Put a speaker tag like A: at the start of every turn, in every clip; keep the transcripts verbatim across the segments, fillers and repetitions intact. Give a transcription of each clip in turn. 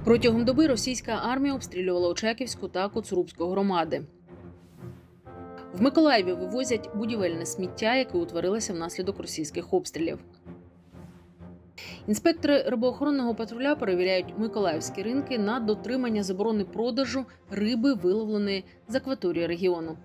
A: Протягом доби російська армія обстрілювала Очаківську та Коцурубську громади. В Миколаєві вивозять будівельне сміття, яке утворилося внаслідок російських обстрілів. Інспектори рибоохоронного патруля перевіряють миколаївські ринки на дотримання заборони продажу риби, виловленої з акваторії регіону.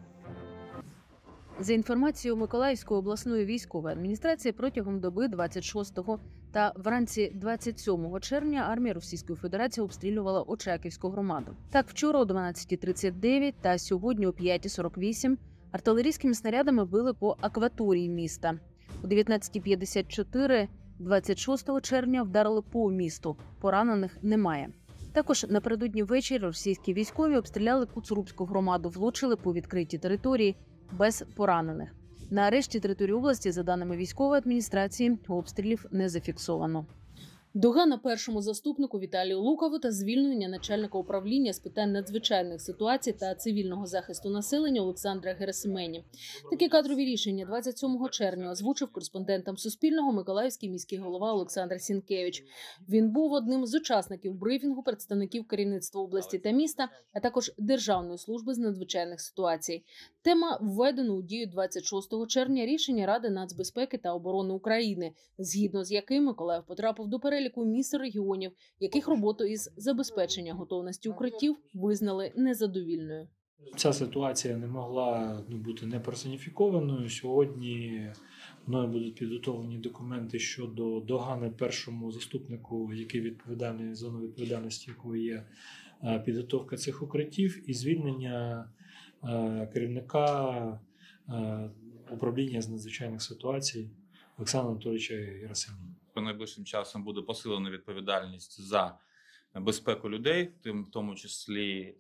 A: За інформацією Миколаївської обласної військової адміністрації, протягом доби двадцять шостого та вранці двадцять сьомого червня армія Російської Федерації обстрілювала Очаківську громаду. Так, вчора о дванадцятій тридцять дев'ять та сьогодні о п'ятій сорок вісім артилерійськими снарядами били по акваторії міста. О дев'ятнадцятій п'ятдесят чотири двадцять шостого червня вдарили по місту. Поранених немає. Також напередодні ввечері російські військові обстріляли Коцурубську громаду, влучили по відкритій території без поранених. На решті території області, за даними військової адміністрації, обстрілів не зафіксовано. Догана першому заступнику Віталію Лукову та звільнення начальника управління з питань надзвичайних ситуацій та цивільного захисту населення Олександра Герасимені. Такі кадрові рішення двадцять сьомого червня озвучив кореспондентам Суспільного миколаївський міський голова Олександр Сінкевич. Він був одним з учасників брифінгу представників керівництва області та міста, а також Державної служби з надзвичайних ситуацій. Тема введено у дію двадцять шостого червня рішення Ради нацбезпеки та оборони України, згідно з яким Миколаїв потрапив до переліку міст регіонів, яких роботу із забезпечення готовності укриттів визнали незадовільною.
B: Ця ситуація не могла бути не персоніфікованою. Сьогодні мною будуть підготовлені документи щодо догани першому заступнику, який відповідальний, зону відповідальності якої є підготовка цих укриттів, і звільнення керівника управління з надзвичайних ситуацій Олександра Анатолійовича Герасимова.
C: Найближчим часом буде посилена відповідальність за безпеку людей, тим в тому числі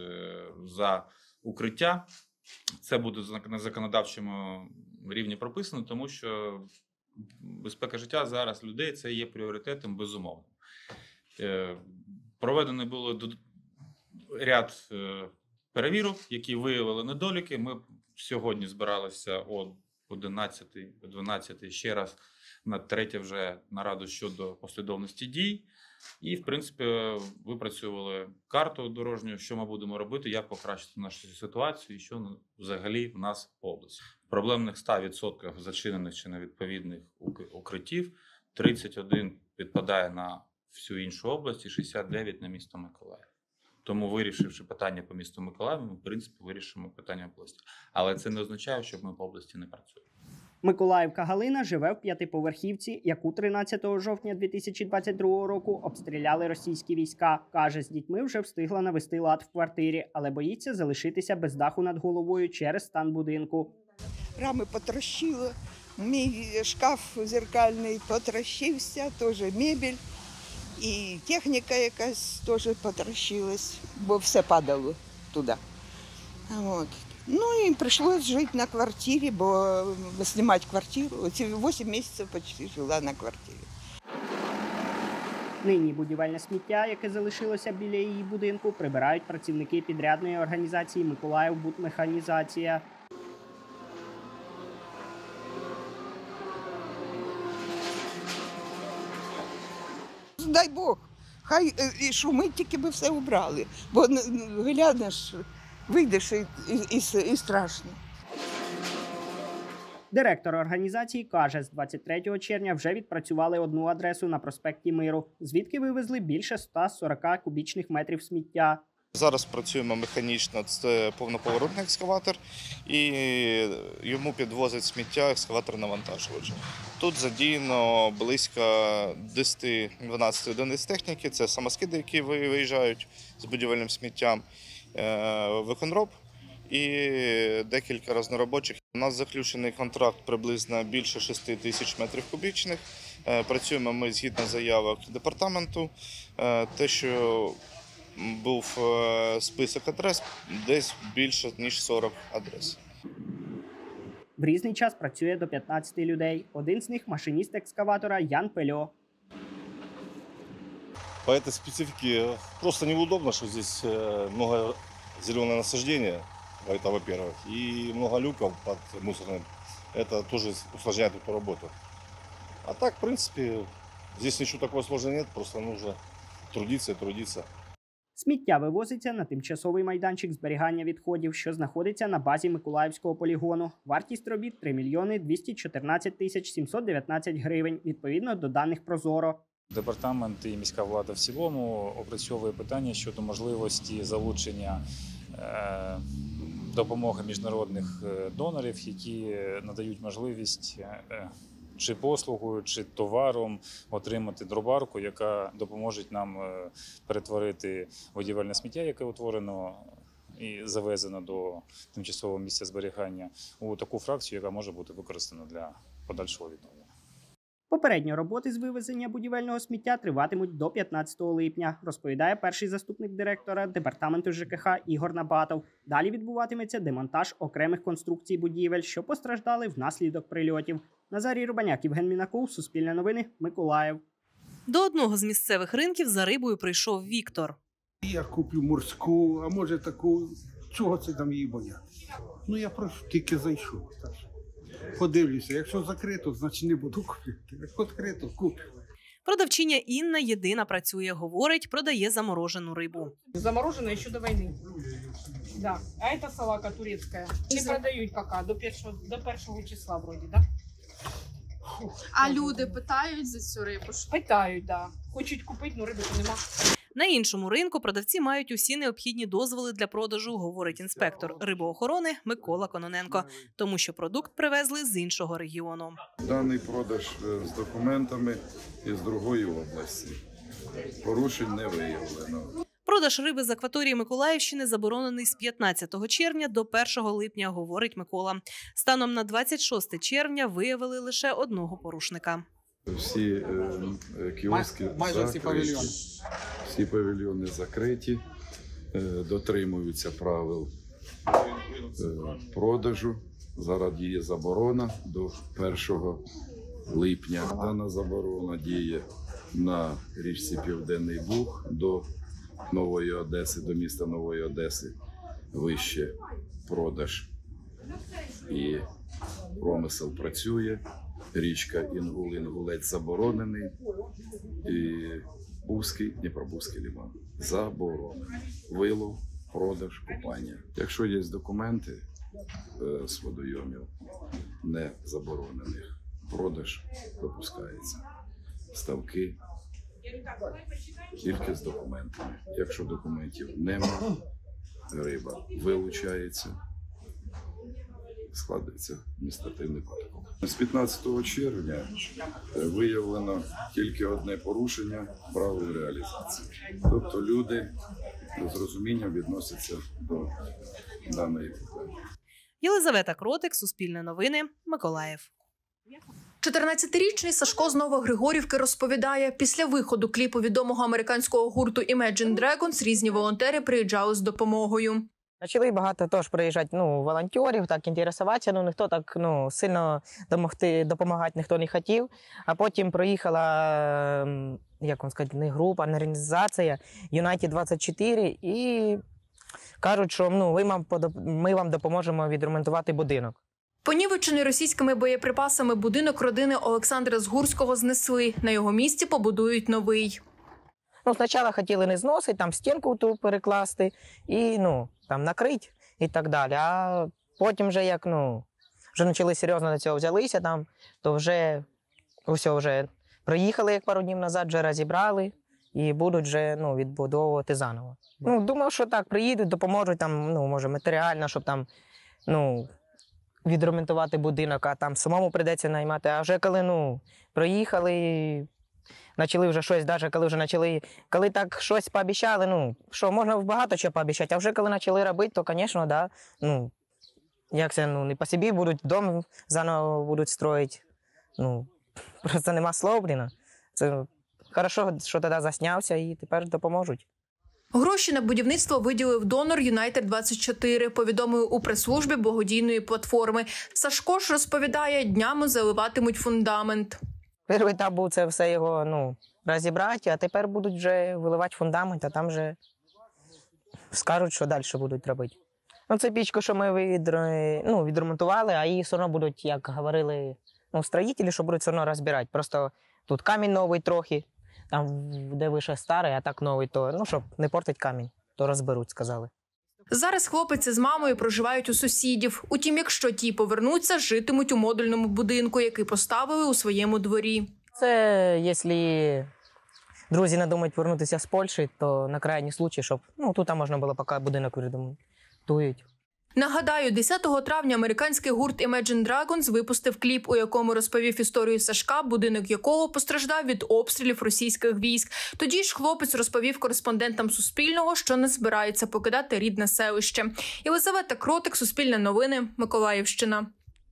C: за укриття. Це буде на законодавчому рівні прописано, тому що безпека життя зараз людей – це є пріоритетом, безумовно. Проведено було ряд перевірок, які виявили недоліки. Ми сьогодні збиралися о одинадцятій, о дванадцятій ще раз на третє вже нараду щодо послідовності дій. І, в принципі, випрацювали карту дорожню, що ми будемо робити, як покращити нашу ситуацію і що взагалі в нас по області. Проблемних сто відсотків зачинених чи невідповідних укриттів, тридцять один підпадає на всю іншу область і шістдесят дев'ять на місто Миколаїв. Тому, вирішивши питання по місту Миколаїв, ми, в принципі, вирішимо питання області. Але це не означає, що ми по області не працюємо.
D: Миколаївка Галина живе в п'ятиповерхівці, яку тринадцятого жовтня дві тисячі двадцять другого року обстріляли російські війська. Каже, з дітьми вже встигла навести лад в квартирі, але боїться залишитися без даху над головою через стан будинку.
E: Рами потрощило, мій шкаф зеркальний потрощився, теж мебель. І техніка якась теж потрощилась, бо все падало туди. От. Ну і прийшлося жити на квартирі, бо знімати квартиру. Оці вісім місяців почти жила на квартирі.
D: Нині будівельне сміття, яке залишилося біля її будинку, прибирають працівники підрядної організації «Миколаївбудмеханізація».
E: Дай Бог, хай і шумить, тільки би все убрали, бо глянеш, вийдеш і, і, і, і страшно.
D: Директор організації каже, з двадцять третього червня вже відпрацювали одну адресу на проспекті Миру, звідки вивезли більше ста сорока кубічних метрів сміття.
F: Зараз працюємо механічно, це повноповоротний екскаватор, і йому підвозить сміття екскаватор-навантажувач. Тут задіяно близько десять-дванадцять одиниць техніки, це самоскиди, які виїжджають з будівельним сміттям, виконроб і декілька різноробочих. У нас заключений контракт приблизно більше шести тисяч метрів кубічних. Працюємо ми згідно заявок департаменту, те, що був список адрес, десь більше, ніж сорок адрес.
D: В різний час працює до п'ятнадцяти людей. Один з них – машиніст екскаватора Ян Пельо.
G: По этой специфике просто неудобно, что здесь много зеленое насаждение, это во-первых, и много люков под мусорным. Это тоже усложняет эту работу. А так, в принципе, здесь ничего такого сложного нет, просто нужно трудиться і трудиться.
D: Сміття вивозиться на тимчасовий майданчик зберігання відходів, що знаходиться на базі Миколаївського полігону. Вартість робіт – три мільйони двісті чотирнадцять тисяч сімсот дев'ятнадцять гривень, відповідно до даних Прозоро.
H: Департамент і міська влада в цілому опрацьовує питання щодо можливості залучення е, допомоги міжнародних донорів, які надають можливість е, чи послугою, чи товаром отримати дробарку, яка допоможе нам е, перетворити будівельне сміття, яке утворено і завезено до тимчасового місця зберігання, у таку фракцію, яка може бути використана для подальшого відновлення.
D: Попередньо роботи з вивезення будівельного сміття триватимуть до п'ятнадцятого липня, розповідає перший заступник директора департаменту ЖКХ Ігор Набатов. Далі відбуватиметься демонтаж окремих конструкцій будівель, що постраждали внаслідок прильотів. Назарій Рубаняк, Євген Мінаков, Суспільне новини, Миколаїв.
I: До одного з місцевих ринків за рибою прийшов Віктор.
J: Я куплю морську, а може таку, чого це там її боятися? Ну я просто тільки зайшов. Так. Подивлюся, якщо закрито, значить не буду купити. Як відкрито, куплю.
I: Продавчиня Інна єдина працює, говорить, продає заморожену рибу.
K: Заморожена ще до війни. Да. А це салака турецька. Не продають поки, до першого, до першого числа вроді, да?
L: А люди питають за цю рибу?
K: Питають, да. Хочуть купити, але риби нема.
I: На іншому ринку продавці мають усі необхідні дозволи для продажу, говорить інспектор рибоохорони Микола Кононенко, тому що продукт привезли з іншого регіону.
M: Даний продаж з документами із другої області. Порушень не виявлено.
I: Продаж риби з акваторії Миколаївщини заборонений з п'ятнадцятого червня до першого липня, говорить Микола. Станом на двадцять шосте червня виявили лише одного порушника.
M: Всі е, кіоски закриті, всі павільйони закриті, е, дотримуються правил е, продажу. Зараз діє заборона до першого липня. Дана заборона діє на річці Південний Буг до Нової Одеси, до міста Нової Одеси. Вище продаж і промисел працює. Річка Інгул-Інгулець заборонений, і Бузький, Дніпробузький лиман заборонений. Вилов, продаж, купання. Якщо є документи е, з водойомів не заборонених, продаж допускається. Ставки тільки з документами. Якщо документів немає, риба вилучається, складається адміністративний протокол. З п'ятнадцятого червня виявлено тільки одне порушення правил реалізації. Тобто люди з розумінням відносяться до даної проблеми.
I: Єлизавета Кротик, Суспільне новини, Миколаїв.
L: чотирнадцятирічний Сашко з Новогригорівки розповідає, після виходу кліпу відомого американського гурту Imagine Dragons різні волонтери приїжджали з допомогою.
N: Почали багато теж приїжджати, ну, волонтерів, так, інтересуватися, ну, ніхто так, ну, сильно допомогти, допомагати ніхто не хотів. А потім проїхала, як вам сказати, не група, не організація, Юнайтед двадцять чотири, і кажуть, що, ну, ви вам, ми вам допоможемо відремонтувати будинок.
L: Понівечений російськими боєприпасами будинок родини Олександра Згурського знесли. На його місці побудують новий.
N: Ну, спочатку хотіли не зносити, там стінку ту перекласти і, ну, там накрити і так далі. А потім вже, як, ну, вже почали серйозно до цього взялися там, то вже, усе вже приїхали, як пару днів назад, вже розібрали і будуть вже, ну, відбудовувати заново. Ну, думав, що так, приїдуть, допоможуть там, ну, може, матеріально, щоб там, ну, відремонтувати будинок, а там самому прийдеться наймати. А вже коли, ну, приїхали, почали вже щось, навіть коли вже почали, коли так щось пообіцяли, ну, що, можна багато чого пообіцяти, а вже коли почали робити, то, звісно, да, ну, як це, ну, не по собі будуть, дом заново будуть строїти, ну, просто нема слов, блін. Це хорошо, що тоді заснявся і тепер допоможуть.
L: Гроші на будівництво виділив донор Юнайтед двадцять чотири, повідомив у прес-службі благодійної платформи. Сашко ж розповідає, днями заливатимуть фундамент.
N: Перший етап був це все його, ну, розібрати, а тепер будуть вже виливати фундамент, а там вже скажуть, що далі будуть робити. Ну, це пічку, що ми від, ну, відремонтували, а її все одно будуть, як говорили, ну, строїтелі, що будуть все одно розбирати. Просто тут камінь новий трохи, там, де вище старий, а так новий, то, ну, щоб не портить камінь, то розберуть, сказали.
L: Зараз хлопець з мамою проживають у сусідів. Утім, якщо ті повернуться, житимуть у модульному будинку, який поставили у своєму дворі.
N: Це, якщо друзі надумають повернутися з Польщі, то на крайній случай, щоб, ну, тут можна було поки будинок відремонтують.
L: Нагадаю, десятого травня американський гурт Imagine Dragons випустив кліп, у якому розповів історію Сашка, будинок якого постраждав від обстрілів російських військ. Тоді ж хлопець розповів кореспондентам Суспільного, що не збирається покидати рідне селище. Єлизавета Кротик, Суспільне новини, Миколаївщина.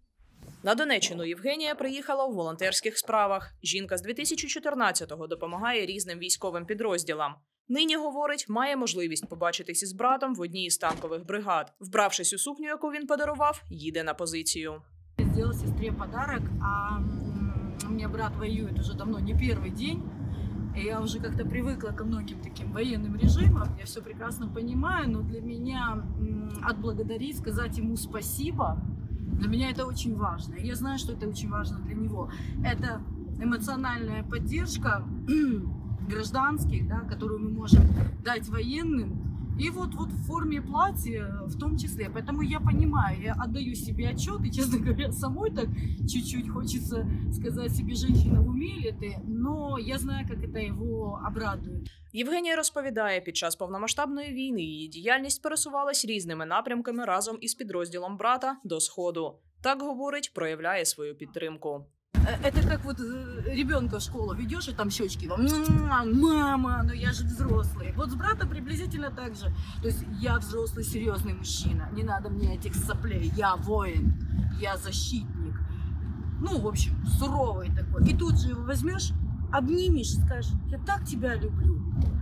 O: На Донеччину Євгенія приїхала у волонтерських справах. Жінка з дві тисячі чотирнадцятого допомагає різним військовим підрозділам. Нині, говорить, має можливість побачитись із братом в одній із танкових бригад. Вбравшись у сукню, яку він подарував, їде на позицію.
P: Сделал сестре подарок, а у меня брат воюет уже давно, не первый день. И я уже как-то привыкла ко многим таким военным режимам. Я все прекрасно понимаю, но для меня отблагодарить, сказать ему спасибо, для меня это очень важно. Я знаю, что это очень важно для него. Это эмоциональная поддержка гражданских, да, которую мы можем дать военным, и вот, вот в форме платья в том числе. Поэтому я понимаю, я отдаю себе отчет, и, честно говоря, самой так чуть-чуть хочется сказать себе, женщина, в уме ли ты, но я знаю, как это его обрадует.
O: Євгенія розповідає, під час повномасштабної війни її діяльність пересувалась різними напрямками разом із підрозділом брата до Сходу. Так, говорить, проявляє свою підтримку.
P: Это как вот ребенка в школу ведешь, и там щечки вам, мама, но я же взрослый. Вот с братом приблизительно так же. То есть я взрослый, серьезный мужчина. Не надо мне этих соплей. Я воин, я защитник. Ну, в общем, суровый такой. И тут же его возьмешь, обнимешь, скажешь, я так тебя люблю.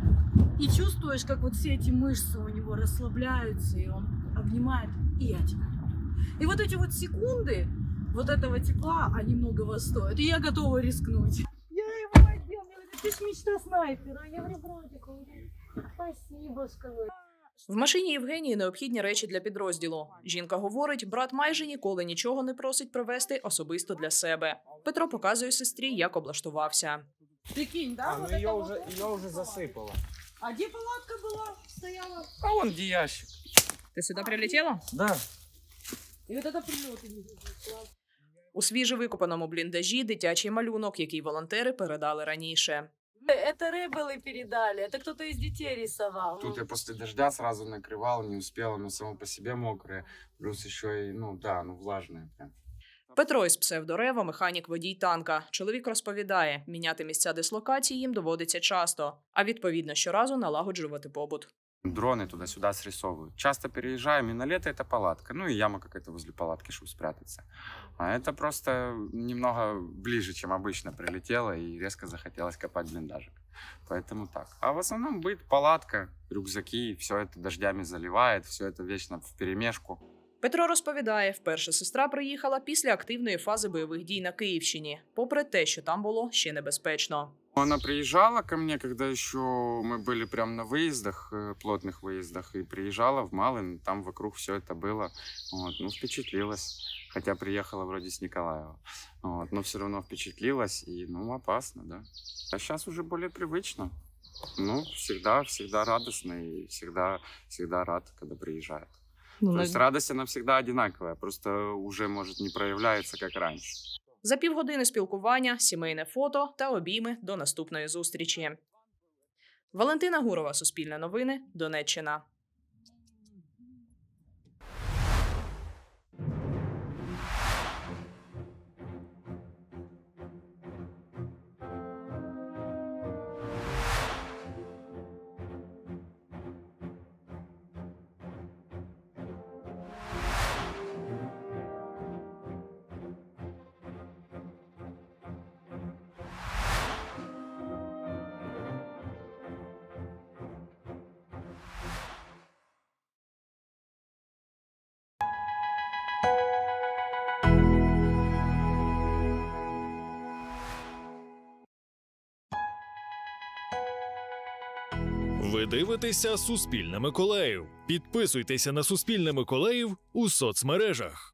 P: И чувствуешь, как вот все эти мышцы у него расслабляются, и он обнимает, и я тебя люблю. И вот эти вот секунды, вот этого тепла, они многого стоят. И я готова рискнуть. Я его одел, я говорю, ты ж мечта снайпера. Я говорю, братику, спасибо, сказать.
O: В машині Євгенії необхідні речі для підрозділу. Жінка говорить, брат майже ніколи нічого не просить привезти особисто для себе. Петро показує сестрі, як облаштувався.
P: Прикинь, да?
Q: А,
P: вот
Q: ну ее
P: вот
Q: уже,
P: это.
Q: ее уже засыпало.
P: А где палатка была? Стояла?
Q: А вон где ящик.
O: Ти сюди прилетіла?
Q: Да.
P: И вот это прилеты.
O: У свіжевикопаному бліндажі дитячий малюнок, який волонтери передали раніше.
P: Это рэбелы передали, это кто-то из детей рисовал.
Q: Тут я после дождя сразу накрывал, не успел, оно само по себе мокрое, плюс еще и, ну да, ну влажное прям.
O: Петро із псевдорева – механік-водій танка. Чоловік розповідає, міняти місця дислокації їм доводиться часто, а відповідно щоразу налагоджувати побут.
Q: Дроны туда-сюда срисовывают. Часто переезжаем, и на лето это палатка. Ну и яма какая-то возле палатки, чтобы спрятаться. А это просто немного ближе, чем обычно прилетело, и резко захотелось копать блиндажик. Поэтому так. А в основном быт, палатка, рюкзаки, все это дождями заливает, все это вечно вперемешку.
O: Петро розповідає, вперше сестра приїхала після активної фази бойових дій на Київщині, попри те, що там було ще небезпечно.
Q: Она приезжала ко мне, когда еще мы были прям на выездах, плотных выездах, и приезжала в Малин, там вокруг все это было. Вот, ну, впечатлилась, хотя приехала вроде с Николаева, вот, но все равно впечатлилась, и, ну, опасно, да. А сейчас уже более привычно. Ну, всегда, всегда радостно и всегда, всегда рад, когда приезжает. Ну, То есть радость, она всегда одинаковая, просто уже, может, не проявляется, как раньше.
O: За півгодини спілкування, сімейне фото та обійми до наступної зустрічі. Валентина Гурова, Суспільне новини, Донеччина.
R: Ви дивитеся Суспільне Миколаїв. Підписуйтеся на Суспільне Миколаїв у соцмережах.